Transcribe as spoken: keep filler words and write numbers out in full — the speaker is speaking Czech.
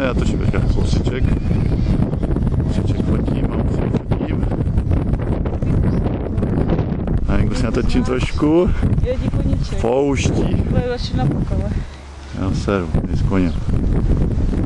já točím teďka kousíček. Kousíček fotím a musím fotím. A někdo si natočím trošku. Jedí koníček. Pouští. To je začíná pokale. Já seru, jdi s koněm.